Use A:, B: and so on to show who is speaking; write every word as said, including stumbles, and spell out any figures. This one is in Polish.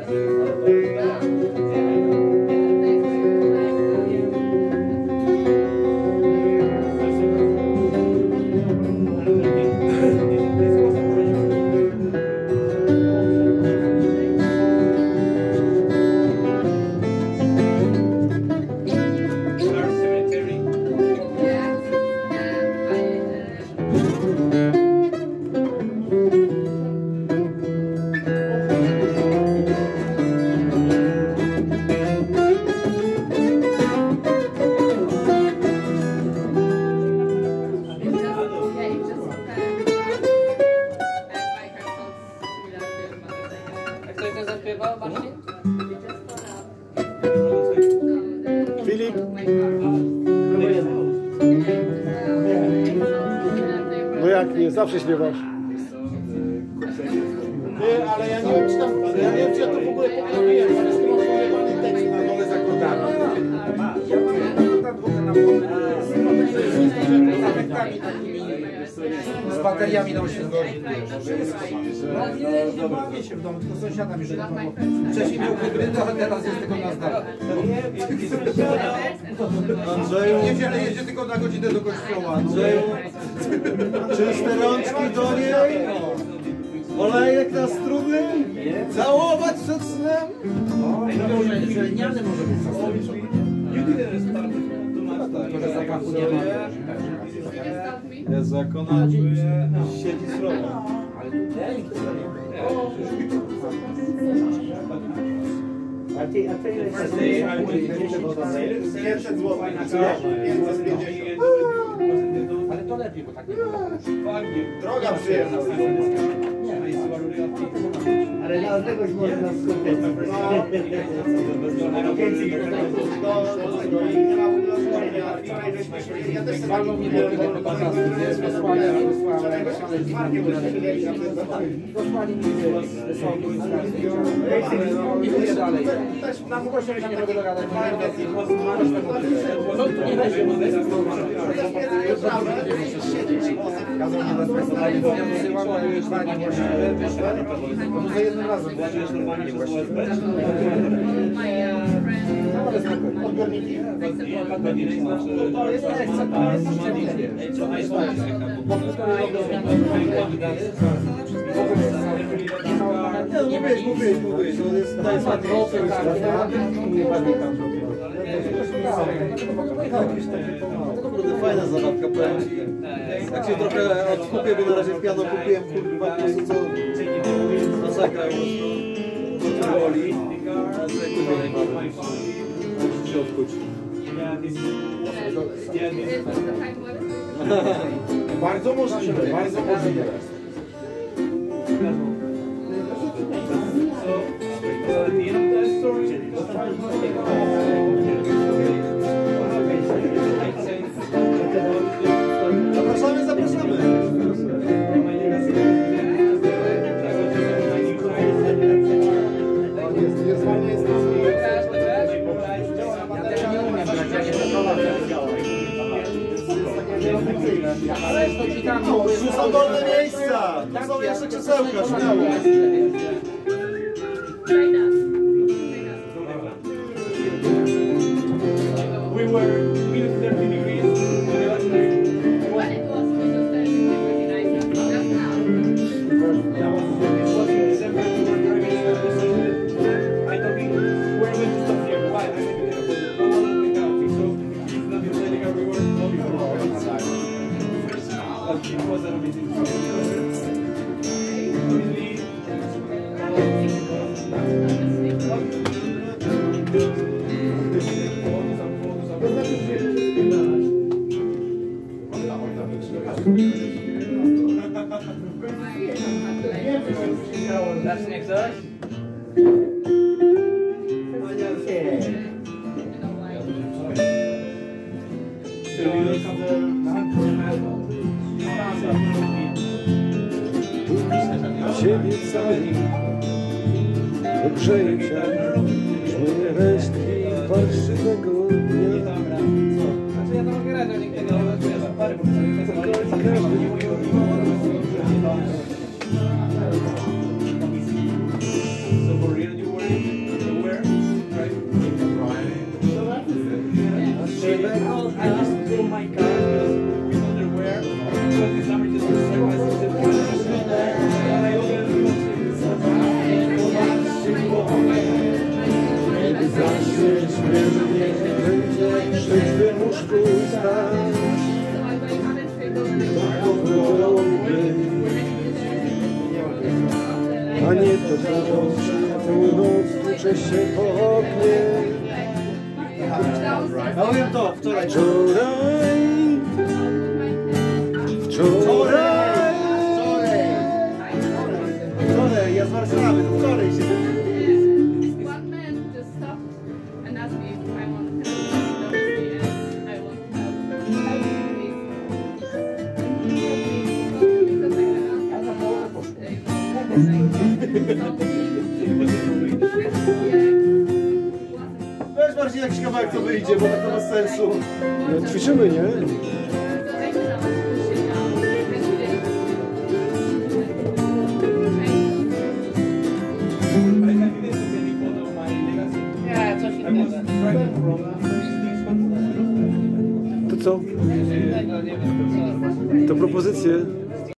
A: Filip? No jak nie, zawsze śpiewasz.
B: Nie, ale ja nie wiem, czy tam, ja nie wiem, czy ja to w ogóle poprawiłem, ale z tym odpowiedzialny tekst na dole za akordami. Ja pamiętam ta dwóch na z efektami takimi, z bateriami na osiemdziesiąt godzin. No nie, nie bawię się w domu, tylko z sąsiadami, że wcześniej był hybryda, a teraz jest tylko na zdrowie.
A: Andrzeju,
B: W niedzielę jedzie tylko na godzinę do kościoła.
A: Andrzeju, czyste rączki do niej, olejek na struny, całować przed snem.
B: Liniany może być zastosowy. Tylko, że zapachu nie ma.
A: Jezu, jak ona siedzi srogo.
C: A ty, a ty ile
B: pięćset złotych. Ale to lepiej, bo tak nie ma. Droga przyjemna.
C: ale na tegoś można skupić.
B: Ja też chcę bardzo nie było tego podcastu, nie? Wysłali, wysłali, wysłali mi wysłali i pójdę dalej. Też na głośno się nie mogę dogadać. Nie weźmie, bo kazał mnie wezwać do live, bo ja wysyłam, ale już dwa niewłaściwe wyszły. No za jednym razem włożyłeś normalnie niewłaściwe. Odbiorniki? To jest lekcja, to jest ściągnięcie. Bo półtorej roku
A: Nie, mówię, mówię, mówię, to jest to jest ładnie. Naprawdę fajna zabawka, powiem ci. Jak się trochę odkupię, bo na razie piano kupiłem, kurwa, po prostu co masakra, po prostu to boli. A sobie kurwa nie bawię. Muszę się odkuć.
B: Bardzo możliwe, bardzo możliwe.
A: Zapraszamy, zapraszamy.
B: Jest, jest fajnie, jest ale to ci tam...
A: Tu są wolne miejsca. Tu są jeszcze krzesełka, śmiało.
D: We were minus thirty degrees.
E: When it was minus thirty degrees, just now.
D: Yeah, it was in December. We were driving to the city. I told him, we're going to stop here. Why? I mean, I want to take out. So he's not even letting everyone know before outside. But it was an amazing experience.
F: Zacznie ktoś?
A: Ciebie cały ogrzeje się, żmuje resztki parszywego dnia.
F: Znaczy ja to mogę grać, ale nikt tego nie rozumie. Parę
D: So for real, you were
G: a nie to za północ tłucze się po oknie.
A: Ja wiem to, wczoraj.
G: Wczoraj, wczoraj,
A: Wczoraj, ja z Warszawy, to wczoraj się
E: One man just stopped and asked me if I want to have a and I want to have because
A: Weź bardziej jakiś kawałek co wyjdzie, bo tak to bez sensu.
G: no, ćwiczymy, nie?
F: Nie, coś innego.
G: To co?
F: Innego, nie wiem, co.
G: To propozycje.